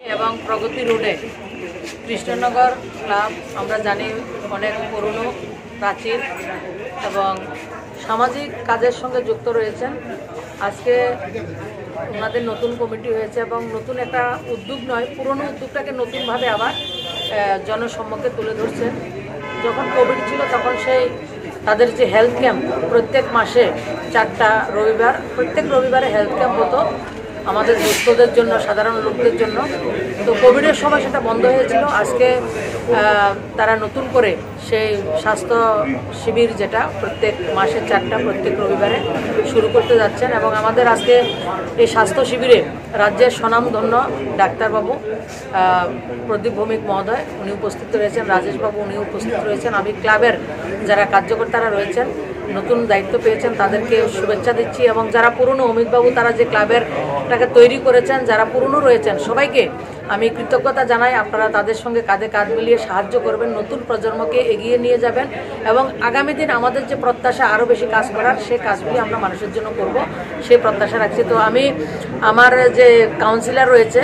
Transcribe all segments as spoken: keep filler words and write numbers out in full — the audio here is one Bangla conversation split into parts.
এবং প্রগতি রোডে কৃষ্ণনগর ক্লাব আমরা জানি অনেক পুরনো প্রাচীন এবং সামাজিক কাজের সঙ্গে যুক্ত রয়েছেন। আজকে ওনাদের নতুন কমিটি হয়েছে এবং নতুন একটা উদ্যোগ নয়, পুরনো উদ্যোগটাকে নতুনভাবে আবার জনসম্মুখে তুলে ধরছেন। যখন কোভিড ছিল তখন সেই তাদের যে হেলথ ক্যাম্প প্রত্যেক মাসে চারটা রবিবার প্রত্যেক রবিবারে হেলথ ক্যাম্প হতো আমাদের দুস্থদের জন্য, সাধারণ লোকদের জন্য। তো কোভিডের সময় সেটা বন্ধ হয়েছিল। আজকে তারা নতুন করে সেই স্বাস্থ্য শিবির যেটা প্রত্যেক মাসে চারটা প্রত্যেক রবিবারে শুরু করতে যাচ্ছেন এবং আমাদের আজকে এই স্বাস্থ্য শিবিরে রাজ্যের স্বনামধন্য ডাক্তারবাবু প্রদীপ ভৌমিক মহোদয় উনি উপস্থিত রয়েছেন, রাজেশবাবু উনি উপস্থিত রয়েছেন, আমি ক্লাবের যারা কার্যকর্তারা রয়েছেন নতুন দায়িত্ব পেয়েছেন তাদেরকে শুভেচ্ছা দিচ্ছি এবং যারা পুরনো অমিতবাবু তারা যে ক্লাবেরটাকে তৈরি করেছেন, যারা পুরনো রয়েছেন সবাইকে আমি কৃতজ্ঞতা জানাই। আপনারা তাদের সঙ্গে কাঁধে কাঁধ মিলিয়ে সাহায্য করবেন, নতুন প্রজন্মকে এগিয়ে নিয়ে যাবেন এবং আগামী দিন আমাদের যে প্রত্যাশা আরও বেশি কাজ করার সেই কাজগুলি আমরা মানুষের জন্য করব সেই প্রত্যাশা রাখছি। তো আমি আমার যে কাউন্সিলর রয়েছে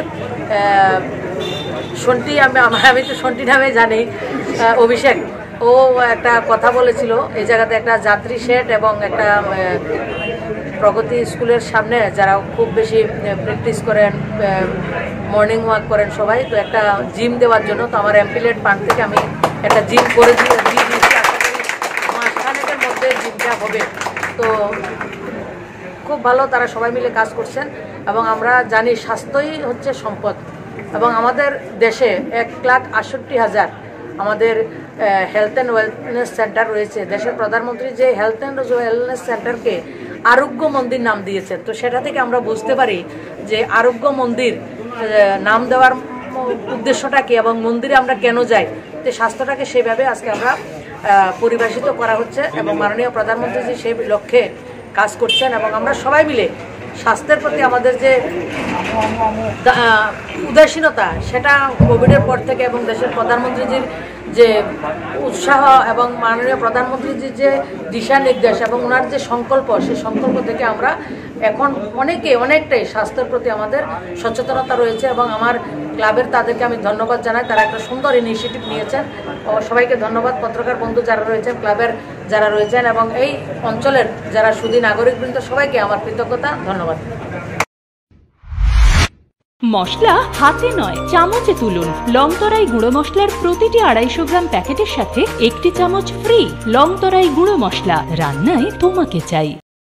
সন্টি, আমি আমি তো সন্টি নামে জানি, অভিষেক, ও একটা কথা বলেছিল এই জায়গাতে একটা যাত্রী শেড এবং একটা প্রগতি স্কুলের সামনে যারা খুব বেশি প্র্যাকটিস করেন, মর্নিং ওয়াক করেন সবাই, তো একটা জিম দেওয়ার জন্য। তো আমার এমপিলেট ফান্ড থেকে আমি একটা জিম করে দিয়ে দিয়েছি, আশা করি মাসখানেকের মধ্যে জিমটা হবে। তো খুব ভালো, তারা সবাই মিলে কাজ করছেন এবং আমরা জানি স্বাস্থ্যই হচ্ছে সম্পদ এবং আমাদের দেশে এক লাখ আটষট্টি হাজার আমাদের হেলথ অ্যান্ড ওয়েলনেস সেন্টার রয়েছে। দেশের প্রধানমন্ত্রী যে হেলথ অ্যান্ড ওয়েলনেস সেন্টারকে আরোগ্য মন্দির নাম দিয়েছেন, তো সেটা থেকে আমরা বুঝতে পারি যে আরোগ্য মন্দির নাম দেওয়ার উদ্দেশ্যটা কি এবং মন্দিরে আমরা কেন যাই। তো স্বাস্থ্যটাকে সেভাবে আজকে আমরা পরিভাষিত করা হচ্ছে এবং মাননীয় প্রধানমন্ত্রী যে সেই লক্ষ্যে কাজ করছেন এবং আমরা সবাই মিলে স্বাস্থ্যের প্রতি আমাদের যে উদাসীনতা সেটা কোভিডের পর থেকে এবং দেশের প্রধানমন্ত্রীজির যে উৎসাহ এবং মাননীয় প্রধানমন্ত্রীজির যে দিশা নির্দেশ এবং ওনার যে সংকল্প, সেই সংকল্প থেকে আমরা এখন অনেকে অনেকটাই স্বাস্থ্যের প্রতি আমাদের সচেতনতা রয়েছে এবং আমার ক্লাবের তাদেরকে আমি ধন্যবাদ জানাই। তারা একটা সুন্দর ইনিশিয়েটিভ নিয়েছেন ও সবাইকে ধন্যবাদ। পত্রকার বন্ধু যারা রয়েছেন, ক্লাবের যারা রয়েছেন এবং এই অঞ্চলের যারা সুধী নাগরিকবৃন্দ সবাইকে আমার কৃতজ্ঞতা, ধন্যবাদ। মশলা হাতে নয় চামচে তুলুন। লংতরাই গুঁড়ো মশলার প্রতিটি আড়াইশো গ্রাম প্যাকেটের সাথে একটি চামচ ফ্রি। লংতরাই গুঁড়ো মশলা, রান্নায় তোমাকে চাই।